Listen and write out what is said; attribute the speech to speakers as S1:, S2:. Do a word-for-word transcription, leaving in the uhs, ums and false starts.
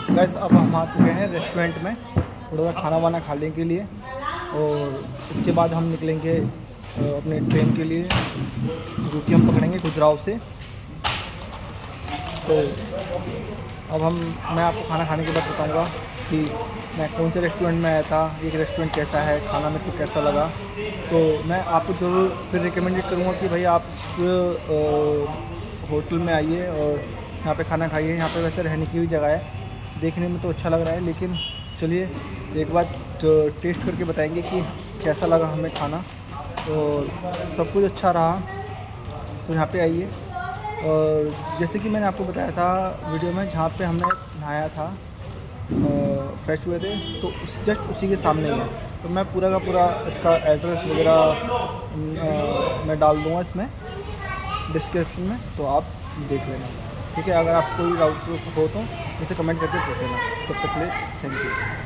S1: Guys अब हम आ चुके हैं रेस्टोरेंट में थोड़ा सा खाना वाना खाने के लिए, और इसके बाद हम निकलेंगे अपने ट्रेन के लिए जो कि हम पकड़ेंगे खजुराहो से। तो अब हम मैं आपको खाना खाने के बाद बताऊंगा कि मैं कौन से रेस्टोरेंट में आया था, एक रेस्टोरेंट कैसा है, खाना मेरे को कैसा लगा। तो मैं आपको ज़रूर फिर रिकमेंडेड करूँगा कि भाई आप इस होटल में आइए और यहाँ पे खाना खाइए। यहाँ पे वैसे रहने की भी जगह है, देखने में तो अच्छा लग रहा है, लेकिन चलिए एक बार तो टेस्ट करके बताएंगे कि कैसा लगा हमें खाना। और सब कुछ अच्छा रहा तो यहाँ पे आइए। और जैसे कि मैंने आपको बताया था वीडियो में, जहाँ पे हमने नहाया था, फ्रेश हुए थे, तो उस जस्ट उसी के सामने ही है। तो मैं पूरा का पूरा इसका एड्रेस वगैरह मैं डाल दूँगा इसमें डिस्क्रिप्शन में, तो आप देख लेना, ठीक है। अगर आप कोई डाउट हो तो इसे कमेंट करके पूछ लेना। तब तक के लिए थैंक यू।